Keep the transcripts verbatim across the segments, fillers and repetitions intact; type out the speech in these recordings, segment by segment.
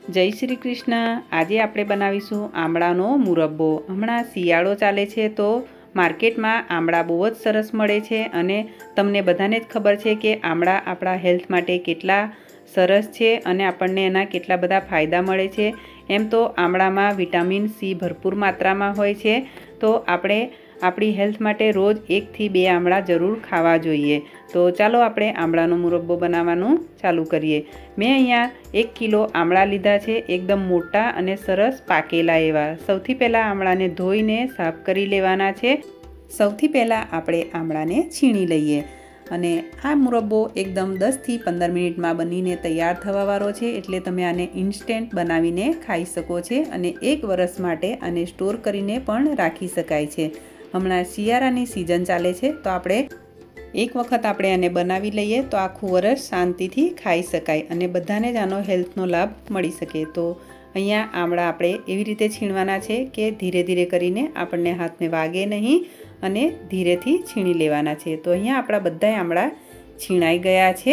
जय श्री कृष्ण। आज आपणे बनावीशुं आमळानो मुरब्बो। हमणां शियाळो चाले छे तो मार्केट में आमळा बहुत सरस मळे छे अने तमने बधाने ज खबर छे कि आमळा आपणा हेल्थ माटे केटला सरस छे अने आपणने एना केटला बधा फायदा मळे छे। एम तो आमळामां विटामिन सी भरपूर मात्रामां होय छे, तो आपणे आपणी हेल्थ माटे रोज एक थी बे आमळा जरूर खावा जोईए। तो चालो आपणे आमळानो मुरब्बो बनाववानुं चालू करीए। मैं अहींया एक किलो आमळा लीधा छे, एकदम मोटा अने सरस पाकेला एवा। सौथी पहेला आमळाने धोईने साफ करी लेवाना छे। सौथी पहेला आपणे आमळाने छीणी लईए अने आ मुरब्बो एकदम दस थी पंदर मिनिट में बनीने तैयार थवावाळो छे, एटले तमे आने इन्स्टंट बनावीने खाई शको छे अने एक वर्ष माटे आने स्टोर करीने पण राखी शकाय छे। हमणां शियाळानी सीजन चाले छे तो आपणे एक वखत आपणे आने बनावी लईए तो आखुं वर्ष शांतिथी खाई शकाय अने बधाने ज आनो हेल्थनो लाभ मळी शके। तो अहींया आमळा आपणे एवी रीते छीणवाना छे कि धीरे धीरे करीने आपणे हाथने वागे नहीं अने धीरेथी छीणी लेवाना छे। तो अहींया आपणा बधाय आमळा छीणाई गया छे।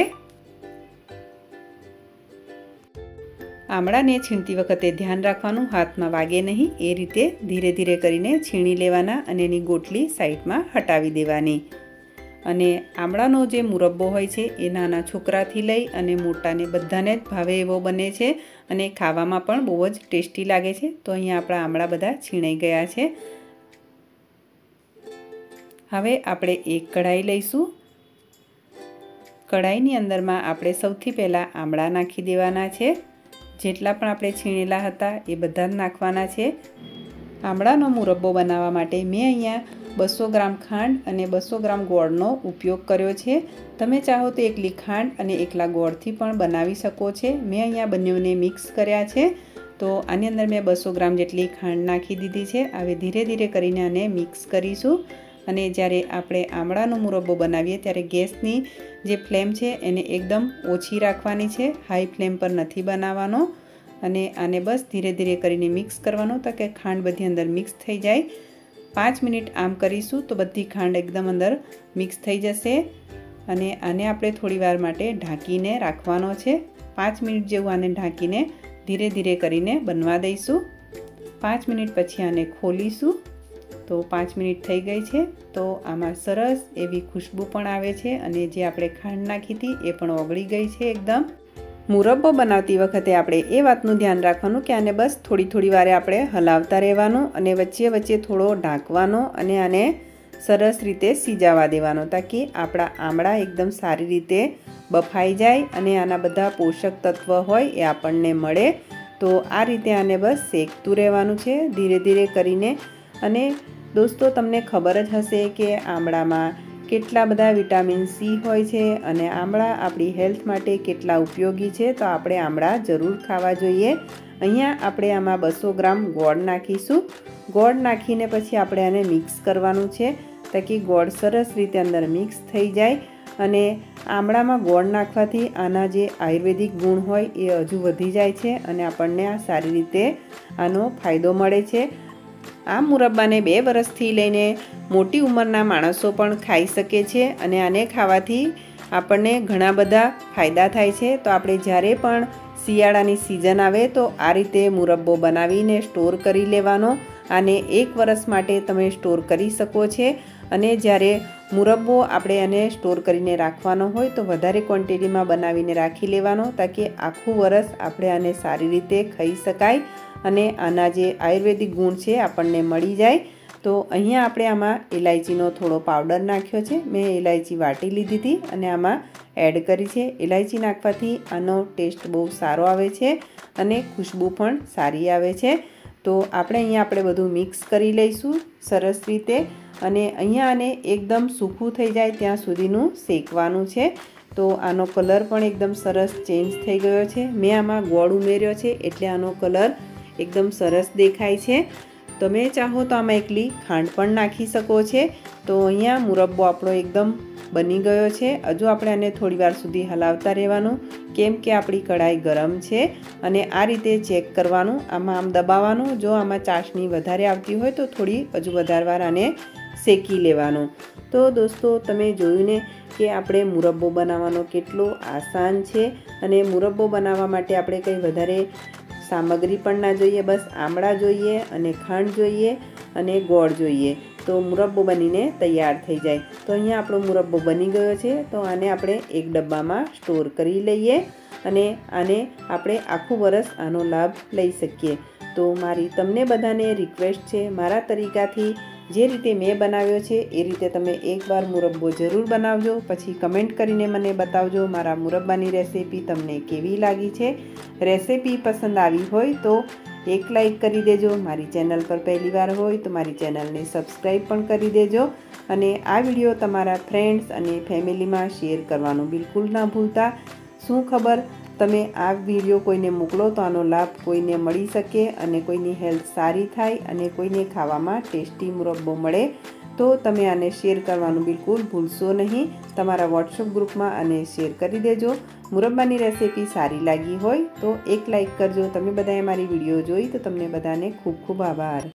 आमळाने छीणती वखते ध्यान राखवानुं हाथ में वागे नहीं, ए रीते धीरे धीरे करीने छीणी लेवाना अने एनी गोटली साइड में हटावी देवानी। अने आमळानो जे मुरब्बो होय छे ए नाना छोकराथी लई अने मोटाने बधाने ज भावे एवो बने छे अने खावामां पण बहु ज टेस्टी लागे छे। तो अहींया आपणा आमळा बधा छीणाई गया छे। हवे आपणे एक कढ़ाई लईशुं। कढ़ाईनी अंदरमां आपणे सौथी पहेला आमळा नाखी देवाना छे। जेटला पण आपणे छीणेला हता ए बधा ज नाखवाना छे। आमळानो मुरब्बो बनाववा माटे मैं अहींया बसो ग्राम खांड अने बसो ग्राम गोळनो उपयोग कर्यो छे। तमे चाहो तो एकली खांड अने एकला गोळथी पण बनावी शको छे। मैं अहींया बंनेवने मिक्स कर्या छे। तो आनी अंदर मैं बसो ग्राम जेटली खांड नाखी दीधी छे। हवे धीरे धीरे करीने आने मिक्स करीशुं अने ज्यारे आपणे आमळानो मुरब्बो बनावीए त्यारे गैसनी जे फ्लेम छे एने एकदम ओछी राखवानी छे, हाई फ्लेम पर नथी बनाववानो। अने आने बस धीरे धीरे करीने मिक्स करवानो ताकि खांड बधी अंदर मिक्स थई जाय। पांच मिनिट आम करीशुं तो बधी खांड एकदम अंदर मिक्स थई जशे अने आने आपणे थोड़ीवार माटे ढांकीने राखवानो छे। पांच मिनिट जेवुं आने ढांकीने धीरे धीरे करीने बनवा दईशुं। पांच मिनिट पछी आने खोलीशुं तो पांच मिनिट थई गई छे। तो आमां सरस एवी खुशबू पण आवे छे अने जे आपणे खांड नाखी हती ए पण ओगળી गई छे एकदम। मुरब्बो बनावती वखते आपणे ए वातनुं ध्यान राखवानुं कि आने बस थोड़ी थोड़ी वारे आपणे हलावता रहेवानुं अने वच्चे वच्चे थोड़ो ढांकवानो अने आने सरस रीते सीजावा देवानो ताकि आपणा आमळा एकदम सारी रीते बफाई जाय अने आना बधा पोषक तत्व होय ए आपणने मळे। तो आ रीते आने बस शेकतुं रहेवानुं छे धीरे धीरे करीने। अने दोस्तों तमने खबर ज हशे कि आमळामां केटला बधा विटामिन सी होय छे अने आमळा आपणी हेल्थ माटे केटला उपयोगी छे। तो आपणे आमळा जरूर खावा जोईए। अहींया आपणे आमां बसो ग्राम गोळ नाखीशुं। गोळ नाखीने पछी आपणे आने मिक्स करवानुं छे ताकि गोळ सरस रीते अंदर मिक्स थई जाय अने आमळामां गोळ नाखवाथी आना जे आयुर्वेदिक गुण होय ए हजू वधी जाय छे अने आपणने आ सारी रीते आनो फायदो मळे छे। आ मुरब्बाने बे वर्षथी लईने मोटी उंमરના माणसो पण खाई शके छे अने आने खावाथी आपणने घणा बधा फायदा थाय छे। तो आपणे ज्यारे पण शियाळानी सीजन आवे तो आ रीते मुरब्बो बनावीने स्टोर करी लेवानो। आने एक वर्ष माटे तमे स्टोर करी शको छे अने ज्यारे मुरब्बो आपणे आने स्टोर करीने राखवानो होय तो वधारे क्वोंटिटीमां बनावीने राखी लेवानो ताकि आखुं वर्ष आपणे आने सारी रीते खाई शकाय अने आना जे आयुर्वेदिक गुण छे आपणने मळी जाय। तो अहींया आपणे आमां इलायचीनो थोड़ो पाउडर नाख्यो छे। मैं इलायची वाटी लीधी थी अने आमां एड करी छे। इलायची नाखवाथी आनो टेस्ट बहु सारो आवे छे अने खुशबू पण सारी आवे छे। तो आपणे अहींया आपणे बधुं मिक्स करी लईशुं सरस रीते अने अहींया आने एकदम सूखुं थई जाय त्यां सुधीनुं शेकवानुं छे। तो आनो कलर पण एकदम सरस चेन्ज थई गयो छे। मैं आमां गोळ उमेर्यो छे एटले आनो कलर एकदम सरस देखाय छे। तमे चाहो तो आमां एकली खांड पण नाखी शको छे। तो अहींया मुरब्बो आपणो एकदम बनी गयो छे। हजू आपणे आने थोड़ीवार सुधी हलावता रहेवानुं केम के आपणी कढ़ाई गरम छे अने आ रीते चेक करवानुं। आमां आम दबाववानुं। जो आमां चाशणी वधारे आवती होय तो थोड़ी हजू वधारे वार आने शेकी लेवानुं। तो दोस्तों तमे जोयुं ने कि आपणे मुरब्बो बनावવાનો કેટલો આસાન છે અને મુરબ્બો બનાવવા માટે આપણે કંઈ વધારે સામગ્રી પણ ના જોઈએ, બસ આમળા જોઈએ અને ખાંડ જોઈએ અને ગોળ જોઈએ તો મુરબ્બો બનીને તૈયાર થઈ જાય। તો અહીંયા આપણો મુરબ્બો બની ગયો છે। તો આને આપણે એક ડબ્બામાં સ્ટોર કરી લઈએ અને આને આપણે આખું વરસ આનો લાભ લઈ શકીએ। તો મારી તમને બધાને રિક્વેસ્ટ છે, મારા તરીકાથી જે રીતે મેં બનાવ્યો છે એ રીતે તમે એકવાર મુરબ્બો જરૂર બનાવજો, પછી કમેન્ટ કરીને મને બતાવજો મારા મુરબ્બાની રેસીપી તમને કેવી લાગી છે। રેસીપી પસંદ આવી હોય તો એક લાઈક કરી દેજો, મારી ચેનલ પર પહેલીવાર હોય તો મારી ચેનલને સબસ્ક્રાઈબ પણ કરી દેજો અને આ વિડીયો તમારા ફ્રેન્ડ્સ અને ફેમિલીમાં શેર કરવાનું બિલકુલ ના ભૂલતા। શું ખબર તમે આ વિડીયો કોઈને મોકલો તો આનો લાભ કોઈને મળી શકે અને કોઈની હેલ્થ સારી થાય અને કોઈને ખાવામાં ટેસ્ટી મુરબ્બો મળે તો તમે આને શેર કરવાનું બિલકુલ ભૂલશો નહીં। તમારા વોટ્સઅપ ગ્રુપમાં આને શેર કરી દેજો। મુરબ્બાની રેસીપી સારી લાગી હોય તો એક લાઈક કરજો। તમે બધાએ મારી વિડીયો જોઈ તો તમને બધાને ખૂબ ખૂબ આભાર।